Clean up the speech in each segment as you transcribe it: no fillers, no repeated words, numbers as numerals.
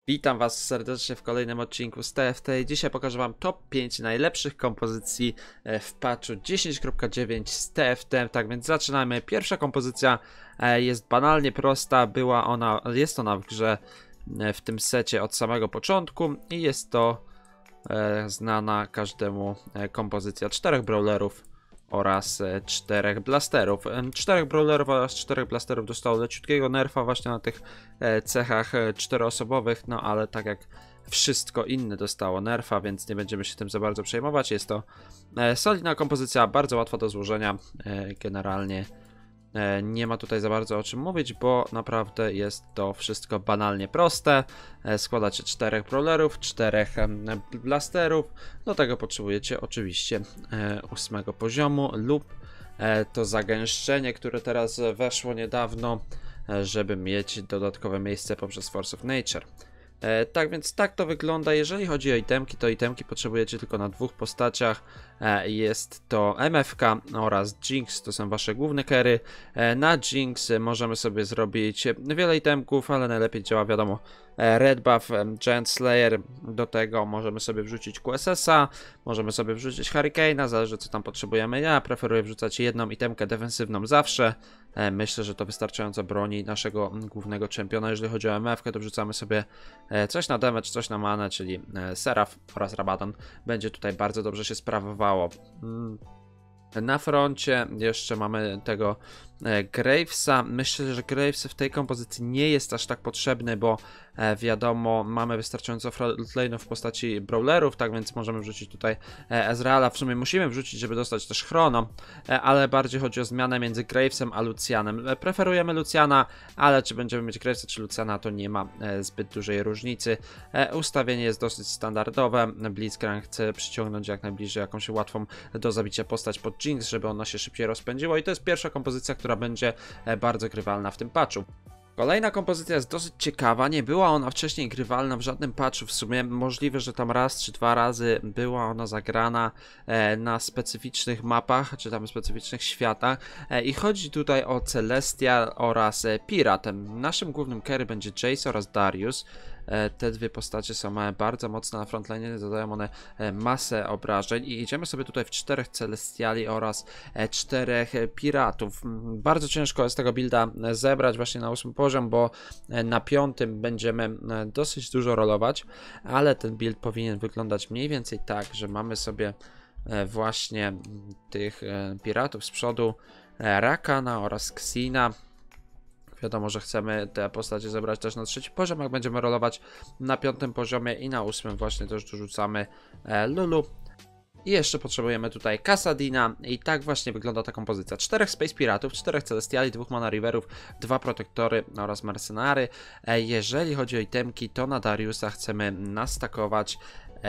Witam Was serdecznie w kolejnym odcinku z TFT. Dzisiaj pokażę Wam top 5 najlepszych kompozycji w patchu 10.9 z TFT. Tak więc zaczynamy. Pierwsza kompozycja jest banalnie prosta. Jest ona w grze w tym secie od samego początku i jest to znana każdemu kompozycja 4 brawlerów oraz 4 blasterów. 4 brawlerów oraz 4 blasterów dostało leciutkiego nerfa właśnie na tych cechach 4-osobowych, no ale tak jak wszystko inne dostało nerfa, więc nie będziemy się tym za bardzo przejmować. Jest to solidna kompozycja, bardzo łatwa do złożenia. Generalnie nie ma tutaj za bardzo o czym mówić, bo naprawdę jest to wszystko banalnie proste. Składacie 4 brawlerów, 4 blasterów. Do tego potrzebujecie oczywiście 8 poziomu lub to zagęszczenie, które teraz weszło niedawno, żeby mieć dodatkowe miejsce poprzez Force of Nature. Tak więc tak to wygląda. Jeżeli chodzi o itemki, to itemki potrzebujecie tylko na dwóch postaciach. Jest to MFK oraz Jinx, to są wasze główne carry. Na Jinx możemy sobie zrobić wiele itemków, ale najlepiej działa, wiadomo, Red Buff, Giant Slayer. Do tego możemy sobie wrzucić QSS-a, możemy sobie wrzucić Hurricane'a, zależy co tam potrzebujemy. Ja preferuję wrzucać jedną itemkę defensywną zawsze. Myślę, że to wystarczająco broni naszego głównego czempiona. Jeżeli chodzi o MF-kę, to wrzucamy sobie coś na damage, coś na manę, czyli Seraph oraz Rabadon. Będzie tutaj bardzo dobrze się sprawowało. Na froncie jeszcze mamy tego Gravesa. Myślę, że Graves w tej kompozycji nie jest aż tak potrzebny, bo wiadomo, mamy wystarczająco frontlane'ów w postaci brawlerów, tak więc możemy wrzucić tutaj Ezreala. W sumie musimy wrzucić, żeby dostać też Chrono, ale bardziej chodzi o zmianę między Gravesem a Lucianem. Preferujemy Luciana, ale czy będziemy mieć Gravesa czy Luciana, to nie ma zbyt dużej różnicy. Ustawienie jest dosyć standardowe. Blitzcrank chce przyciągnąć jak najbliżej jakąś łatwą do zabicia postać pod Jinx, żeby ona się szybciej rozpędziła i to jest pierwsza kompozycja, która będzie bardzo grywalna w tym patchu. Kolejna kompozycja jest dosyć ciekawa, nie była ona wcześniej grywalna w żadnym patchu, w sumie możliwe, że tam raz czy dwa razy była ona zagrana na specyficznych mapach, czy tam specyficznych światach i chodzi tutaj o Celestial oraz Pirat. Naszym głównym carry będzie Jace oraz Darius. Te dwie postacie są bardzo mocne na frontline, zadają one masę obrażeń i idziemy sobie tutaj w 4 Celestiali oraz 4 Piratów. Bardzo ciężko jest tego builda zebrać właśnie na 8 poziom, bo na 5 będziemy dosyć dużo rolować, ale ten build powinien wyglądać mniej więcej tak, że mamy sobie właśnie tych Piratów z przodu, Rakana oraz Xina. Wiadomo, że chcemy te postacie zebrać też na 3 poziom, jak będziemy rolować na 5 poziomie i na 8 właśnie też dorzucamy Lulu. I jeszcze potrzebujemy tutaj Kassadina i tak właśnie wygląda ta kompozycja. 4 Space Piratów, 4 Celestiali, 2 Mana Riverów, 2 Protektory oraz Mercenary. Jeżeli chodzi o itemki, to na Dariusa chcemy nastakować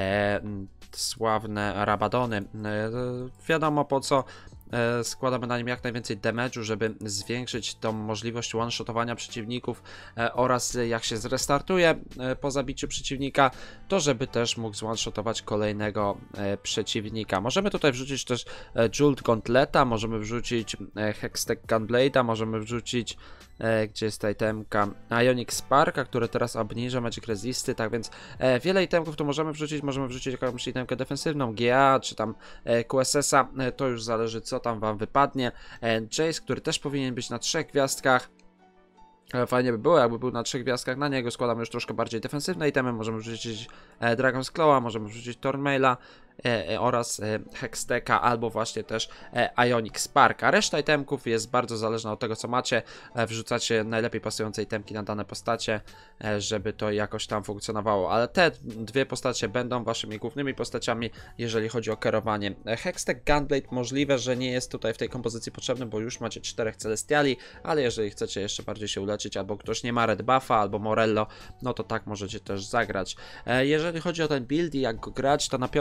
sławne Rabadony. Wiadomo po co. Składamy na nim jak najwięcej damage'u, żeby zwiększyć tą możliwość one-shotowania przeciwników oraz jak się zrestartuje po zabiciu przeciwnika, to żeby też mógł one-shotować kolejnego przeciwnika. Możemy tutaj wrzucić też Jolt Gauntleta, możemy wrzucić Hextech Gunblade'a, możemy wrzucić gdzie jest ta itemka Ionic Sparka, który teraz obniża Magic Resisty, tak więc wiele itemków tu możemy wrzucić jakąś itemkę defensywną, GA czy tam QSS-a, to już zależy co tam wam wypadnie. Jace, który też powinien być na 3 gwiazdkach. Fajnie by było, jakby był na 3 gwiazdkach. Na niego składamy już troszkę bardziej defensywne itemy. Możemy wrzucić Dragon's Claw'a, możemy wrzucić Thornmaila oraz Hextecha, albo właśnie też Ionic Spark. A reszta itemków jest bardzo zależna od tego, co macie. Wrzucacie najlepiej pasujące itemki na dane postacie, żeby to jakoś tam funkcjonowało. Ale te dwie postacie będą waszymi głównymi postaciami, jeżeli chodzi o kierowanie. Hextech Gunblade możliwe, że nie jest tutaj w tej kompozycji potrzebny, bo już macie 4 Celestiali, ale jeżeli chcecie jeszcze bardziej się uleczyć, albo ktoś nie ma Red Buffa, albo Morello, no to tak możecie też zagrać. Jeżeli chodzi o ten build i jak go grać, to na 5. levelu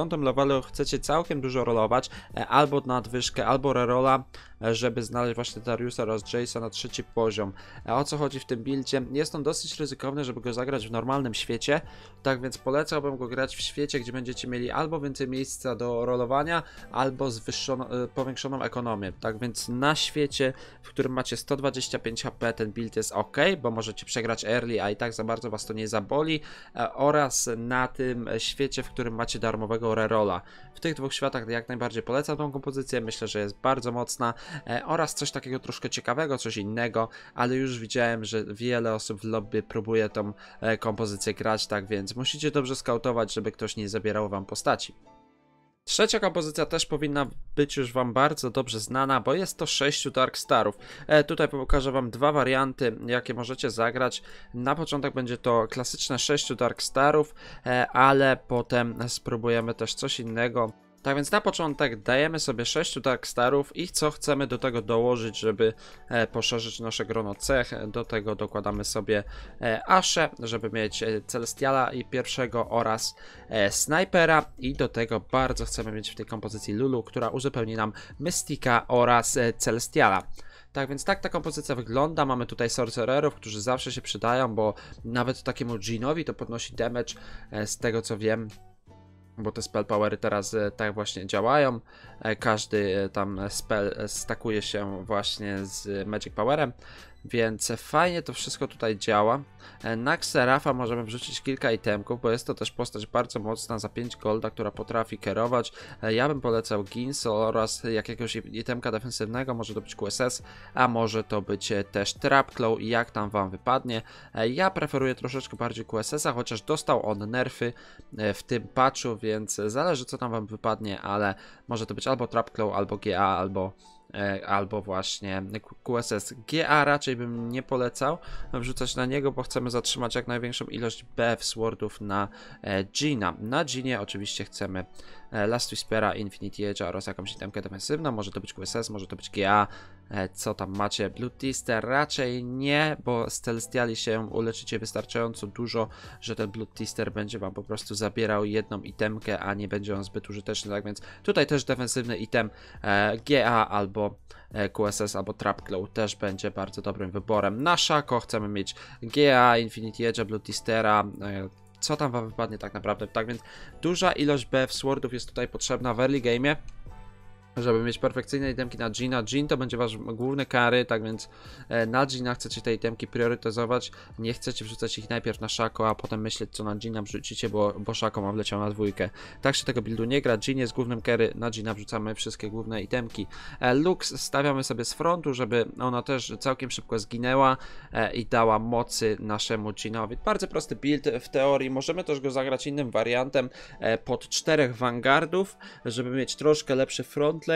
rolu chcecie całkiem dużo rolować, albo nadwyżkę, albo rerola, żeby znaleźć właśnie Dariusa oraz Jace'a na 3. poziom. O co chodzi w tym buildzie? Jest on dosyć ryzykowny, żeby go zagrać w normalnym świecie, tak więc polecałbym go grać w świecie, gdzie będziecie mieli albo więcej miejsca do rolowania, albo powiększoną ekonomię. Tak więc na świecie, w którym macie 125 HP, ten build jest ok, bo możecie przegrać early, a i tak za bardzo was to nie zaboli, oraz na tym świecie, w którym macie darmowego rerola. W tych dwóch światach jak najbardziej polecam tą kompozycję, myślę, że jest bardzo mocna, oraz coś takiego troszkę ciekawego, coś innego, ale już widziałem, że wiele osób w lobby próbuje tą kompozycję grać, tak więc musicie dobrze skautować, żeby ktoś nie zabierał wam postaci. Trzecia kompozycja też powinna być już wam bardzo dobrze znana, bo jest to 6 Dark Starów. Tutaj pokażę wam dwa warianty, jakie możecie zagrać. Na początek będzie to klasyczne 6 Dark Starów, ale potem spróbujemy też coś innego. Tak więc na początek dajemy sobie 6 Dark Starów i co chcemy do tego dołożyć, żeby poszerzyć nasze grono cech. Do tego dokładamy sobie Ashe, żeby mieć Celestiala i pierwszego oraz Snipera, i do tego bardzo chcemy mieć w tej kompozycji Lulu, która uzupełni nam Mystika oraz Celestiala. Tak więc tak ta kompozycja wygląda. Mamy tutaj sorcererów, którzy zawsze się przydają, bo nawet takiemu Djinnowi to podnosi damage, z tego co wiem, bo te spell powery teraz tak właśnie działają. Każdy tam spell stakuje się właśnie z magic powerem, więc fajnie to wszystko tutaj działa. Na Xerafa możemy wrzucić kilka itemków, bo jest to też postać bardzo mocna za 5 golda, która potrafi kierować. Ja bym polecał Ginsol oraz jakiegoś itemka defensywnego, może to być QSS, a może to być też Trapclaw, jak tam wam wypadnie. Ja preferuję troszeczkę bardziej QSS-a, chociaż dostał on nerfy w tym patchu, więc zależy co tam wam wypadnie, ale może to być albo Trapclaw, albo GA, albo właśnie QSS. GA raczej bym nie polecał wrzucać na niego, bo chcemy zatrzymać jak największą ilość BF Swordów na Djinna. Na Djinnie oczywiście chcemy Last Whispera, Infinity Edge'a oraz jakąś itemkę defensywną, może to być QSS, może to być GA. Co tam macie? Blood Twister raczej nie, bo z Celestiali się uleczycie wystarczająco dużo, że ten Blood Twister będzie wam po prostu zabierał jedną itemkę, a nie będzie on zbyt użyteczny, tak więc tutaj też defensywny item GA albo QSS albo Trapclaw też będzie bardzo dobrym wyborem. Na Shaco chcemy mieć GA, Infinity Edge'a, Blood Twistera, co tam wam wypadnie tak naprawdę. Tak więc duża ilość BF Swordów jest tutaj potrzebna w early game'ie, żeby mieć perfekcyjne itemki na Djinna. Djinn to będzie wasz główny carry, tak więc na Djinna chcecie te itemki priorytetyzować. Nie chcecie wrzucać ich najpierw na Shaco, a potem myśleć co na Djinna wrzucicie, bo Shaco ma wleciał na 2. Tak się tego buildu nie gra. Djinn jest głównym carry, na Djinna wrzucamy wszystkie główne itemki. Lux stawiamy sobie z frontu, żeby ona też całkiem szybko zginęła i dała mocy naszemu Djinnowi. Bardzo prosty build w teorii. Możemy też go zagrać innym wariantem pod 4 Vanguardów, żeby mieć troszkę lepszy front,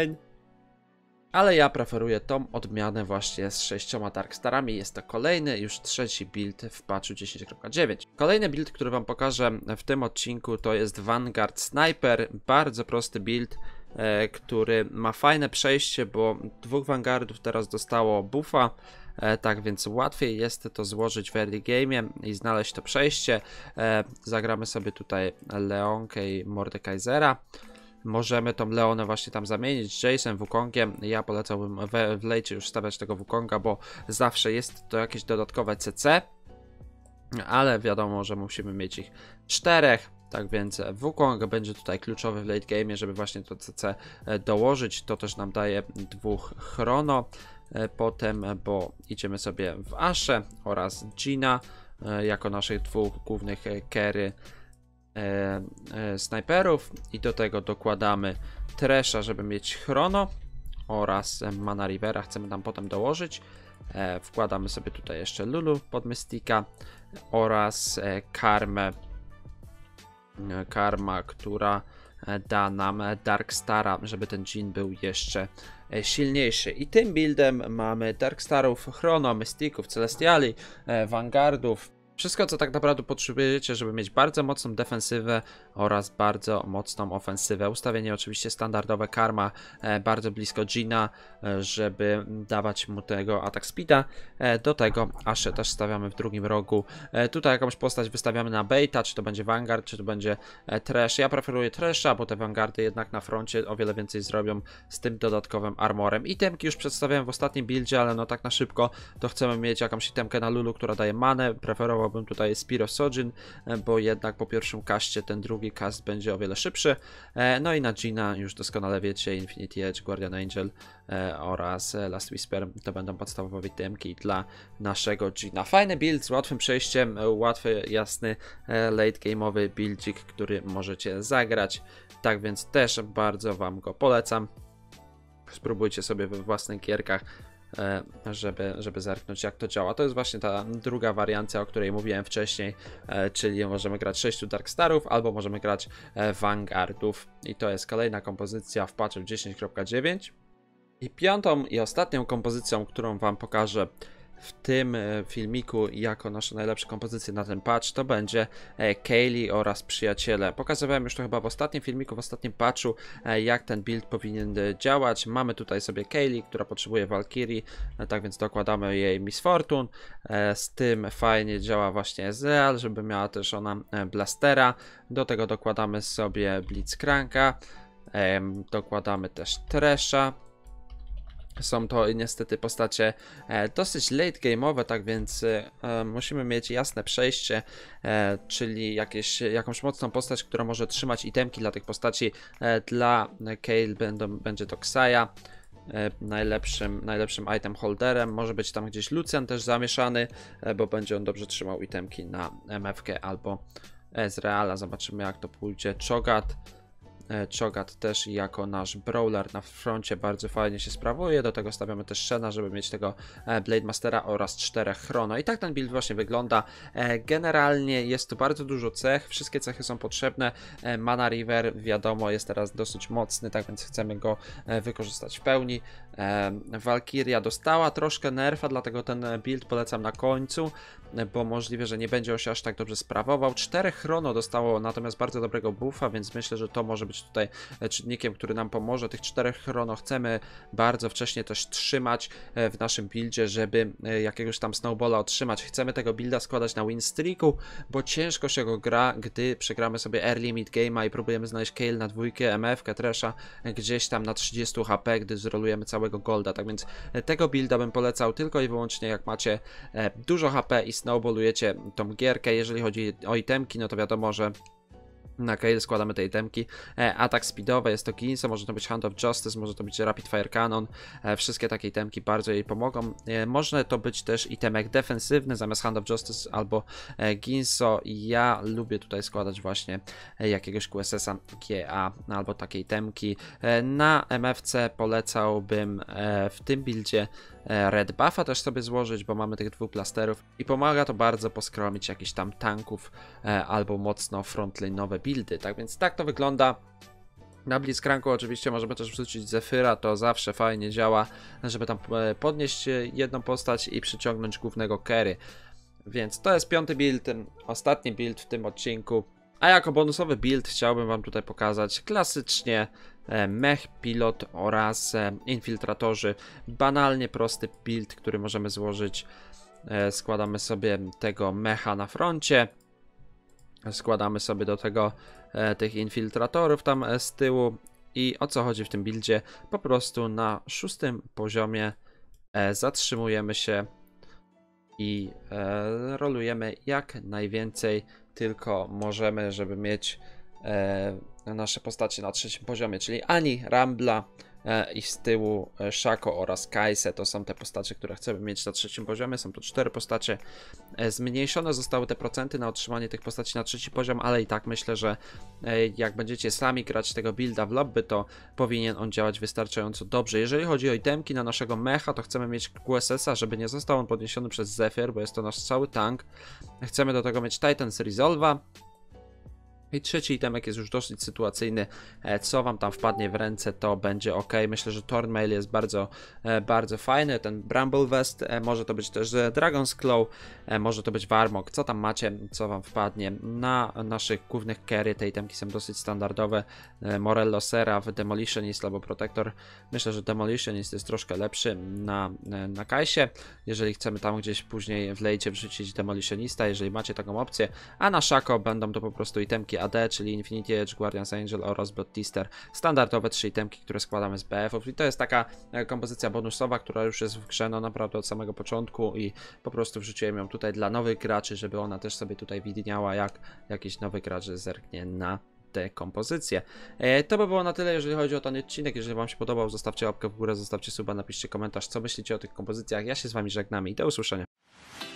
ale ja preferuję tą odmianę właśnie z 6 Dark Starami. Jest to kolejny, już 3. build w patchu 10.9. Kolejny build, który wam pokażę w tym odcinku, to jest Vanguard Sniper. Bardzo prosty build, który ma fajne przejście, bo 2 Vanguardów teraz dostało buffa. Tak więc łatwiej jest to złożyć w early game i znaleźć to przejście. Zagramy sobie tutaj Leonkę i Mordekaisera. Możemy tą Leonę właśnie tam zamienić z Jace'em, Wukongiem. Ja polecałbym w late już stawiać tego Wukonga, bo zawsze jest to jakieś dodatkowe CC. Ale wiadomo, że musimy mieć ich 4. Tak więc Wukong będzie tutaj kluczowy w late game, żeby właśnie to CC dołożyć. To też nam daje 2 chrono. Potem, bo idziemy sobie w Ashe oraz Djinna jako naszych 2 głównych carry snajperów, i do tego dokładamy Thresha, żeby mieć chrono, oraz Mana Rivera chcemy tam potem dołożyć. Wkładamy sobie tutaj jeszcze Lulu pod Mystika oraz Karma, która da nam Dark Stara, żeby ten Djinn był jeszcze silniejszy. I tym buildem mamy Dark Starów, Chrono, Mystików, Celestiali, Vanguardów, Wszystko, co tak naprawdę potrzebujecie, żeby mieć bardzo mocną defensywę oraz bardzo mocną ofensywę. Ustawienie oczywiście standardowe, karma bardzo blisko Gina, żeby dawać mu tego atak speeda. Do tego Ashe też stawiamy w drugim rogu. Tutaj jakąś postać wystawiamy na baita, czy to będzie Vanguard, czy to będzie Thresh. Ja preferuję Thresha, bo te Vanguardy jednak na froncie o wiele więcej zrobią z tym dodatkowym armorem. Itemki już przedstawiałem w ostatnim buildzie, ale no tak na szybko to chcemy mieć jakąś itemkę na Lulu, która daje manę. Preferowałbym tutaj Spear of Sojin, bo jednak po pierwszym kaście ten drugi cast będzie o wiele szybszy. No i na Gina już doskonale wiecie, Infinity Edge, Guardian Angel oraz Last Whisper to będą podstawowe itemki dla naszego Gina. Fajny build z łatwym przejściem, łatwy, jasny, late game'owy buildzik, który możecie zagrać. Tak więc też bardzo wam go polecam. Spróbujcie sobie we własnych gierkach, żeby zerknąć, jak to działa. To jest właśnie ta druga wariancja, o której mówiłem wcześniej, czyli możemy grać 6 Darkstarów albo możemy grać Vanguardów. I to jest kolejna kompozycja w patchu 10.9. I piątą i ostatnią kompozycją, którą wam pokażę w tym filmiku jako nasze najlepsze kompozycje na ten patch, to będzie Kaylee oraz przyjaciele. Pokazywałem już to chyba w ostatnim filmiku, w ostatnim patchu, jak ten build powinien działać. Mamy tutaj sobie Kaylee, która potrzebuje Valkyrie, tak więc dokładamy jej Miss Fortune. Z tym fajnie działa właśnie Ezreal, żeby miała też ona Blastera. Do tego dokładamy sobie Blitzcranka, dokładamy też Thresha. Są to niestety postacie dosyć late game'owe, tak więc musimy mieć jasne przejście, czyli jakąś mocną postać, która może trzymać itemki dla tych postaci. Dla Kayle będzie to Xayah, najlepszym item holderem. Może być tam gdzieś Lucian też zamieszany, bo będzie on dobrze trzymał itemki na MF-kę albo Ezreala. Zobaczymy, jak to pójdzie. Cho'Gath też jako nasz brawler na froncie bardzo fajnie się sprawuje. Do tego stawiamy też Shena, żeby mieć tego Blade Mastera oraz 4 chrono. I tak ten build właśnie wygląda. Generalnie jest tu bardzo dużo cech, wszystkie cechy są potrzebne. Mana River wiadomo jest teraz dosyć mocny, tak więc chcemy go wykorzystać w pełni. Valkyria dostała troszkę nerfa, dlatego ten build polecam na końcu, bo możliwe, że nie będzie on się aż tak dobrze sprawował. 4 chrono dostało natomiast bardzo dobrego buffa, więc myślę, że to może być tutaj czynnikiem, który nam pomoże. Tych 4 chrono chcemy bardzo wcześnie też trzymać w naszym buildzie, żeby jakiegoś tam snowballa otrzymać. Chcemy tego builda składać na win streaku, bo ciężko się go gra, gdy przegramy sobie early mid game'a i próbujemy znaleźć Kayle na dwójkę, MF-kę, Thresha gdzieś tam na 30 HP, gdy zrolujemy całego golda. Tak więc tego builda bym polecał tylko i wyłącznie jak macie dużo HP i snowballujecie tą gierkę. Jeżeli chodzi o itemki, no to wiadomo, że na Kayle składamy te itemki. Atak speedowy, jest to Ginso, może to być Hand of Justice, może to być Rapid Fire Cannon. Wszystkie takie itemki bardzo jej pomogą. Może to być też itemek defensywny zamiast Hand of Justice albo Ginso. Ja lubię tutaj składać właśnie jakiegoś QSS-a GA albo takie itemki. Na MFC polecałbym w tym buildzie Red Buffa też sobie złożyć, bo mamy tych 2 plasterów i pomaga to bardzo poskromić jakichś tam tanków albo mocno frontline'owe buildy. Tak więc tak to wygląda. Na Blitzcranku oczywiście możemy też wrzucić Zephyra, to zawsze fajnie działa, żeby tam podnieść jedną postać i przyciągnąć głównego carry. Więc to jest 5. build, ostatni build w tym odcinku. A jako bonusowy build chciałbym wam tutaj pokazać klasycznie mech, pilot oraz infiltratorzy. Banalnie prosty build, który możemy złożyć. Składamy sobie tego mecha na froncie. Składamy sobie do tego tych infiltratorów tam z tyłu. I o co chodzi w tym buildzie? Po prostu na 6. poziomie zatrzymujemy się i rolujemy jak najwięcej tylko możemy, żeby mieć nasze postacie na 3. poziomie, czyli Ani, Rambla i z tyłu Shaco oraz Kai'Sa. To są te postacie, które chcemy mieć na 3. poziomie. Są to 4 postacie. Zmniejszone zostały te procenty na otrzymanie tych postaci na 3. poziom, ale i tak myślę, że jak będziecie sami grać tego builda w lobby, to powinien on działać wystarczająco dobrze. Jeżeli chodzi o itemki na naszego mecha, to chcemy mieć QSS-a, żeby nie został on podniesiony przez Zephyr, bo jest to nasz cały tank. Chcemy do tego mieć Titan's Resolve'a. I trzeci itemek jest już dosyć sytuacyjny, co wam tam wpadnie w ręce, to będzie ok. Myślę, że Thornmail jest bardzo fajny, ten Bramble Vest, może to być też Dragon's Claw, może to być Warmog, co tam macie, co wam wpadnie. Na naszych głównych carry te itemki są dosyć standardowe, Morello Seraph, Demolitionist albo Protector. Myślę, że Demolitionist jest troszkę lepszy na Kai'Sie, jeżeli chcemy tam gdzieś później w lejcie wrzucić Demolitionista, jeżeli macie taką opcję, a na Shaco będą to po prostu itemki AD, czyli Infinity Edge, Guardian's Angel oraz Bloodthirster. Standardowe 3 itemki, które składamy z BF-ów i to jest taka kompozycja bonusowa, która już jest w grze no naprawdę od samego początku i po prostu wrzuciłem ją tutaj dla nowych graczy, żeby ona też sobie tutaj widniała, jak jakiś nowy gracz zerknie na te kompozycje. To by było na tyle, jeżeli chodzi o ten odcinek. Jeżeli wam się podobał, zostawcie łapkę w górę, zostawcie suba, napiszcie komentarz, co myślicie o tych kompozycjach. Ja się z wami żegnam i do usłyszenia.